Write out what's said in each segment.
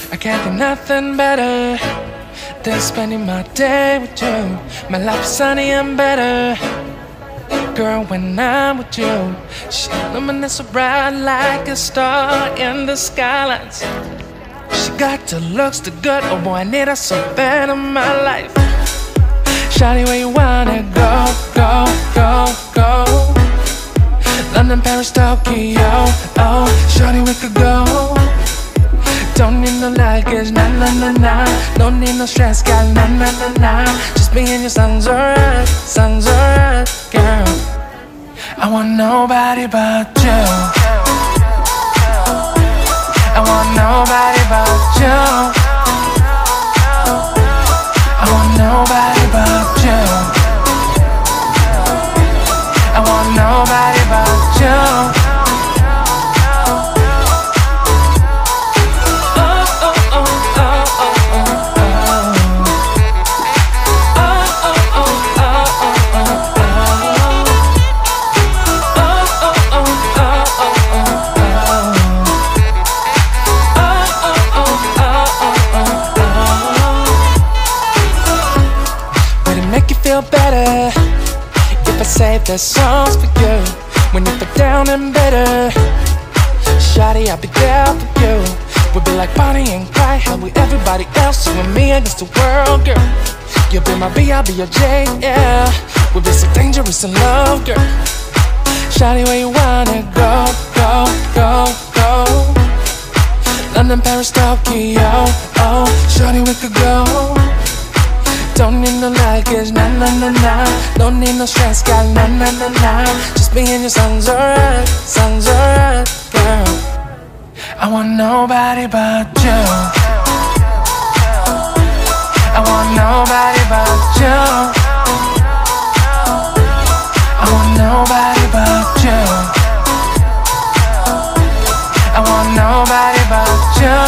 I can't think nothing better than spending my day with you. My life is sunny and better, girl, when I'm with you. She illuminates so bright like a star in the skylines. She got the looks, the good, oh boy, I need her so bad in my life. Shawty, where you wanna go, go, go, go? London, Paris, Tokyo, oh, shawty, we could go. Don't need no luggage, nah, nah, nah, nah. Don't need no stress, got nah, nah, nah, nah. Just me and your sounds alright, girl. I want nobody but you. I want nobody but you. I want nobody but you. I want nobody but you. Feel better if I save the songs for you. When you feel down and bitter, shawty, I'll be there for you. We'll be like Bonnie and Clyde, how we everybody else, you and me against the world, girl. You'll be my B, I'll be your J, yeah. We'll be so dangerous in love, girl. Shawty, where you wanna go, go, go, go? London, Paris, Tokyo, oh, shawty, we could go. Don't need no luggage, nah, nah, nah, nah. Don't need no stress, got nah, nah, nah, nah. Just me and your sounds alright, girl. I want nobody but you. I want nobody but you. I want nobody but you. I want nobody but you.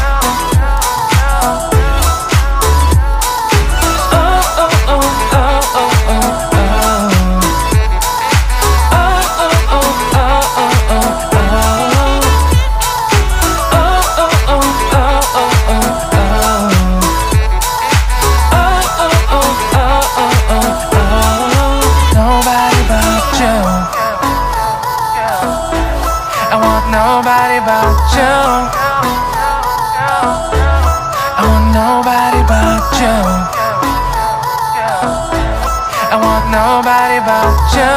Nobody but you. I want nobody but you. I want nobody but you.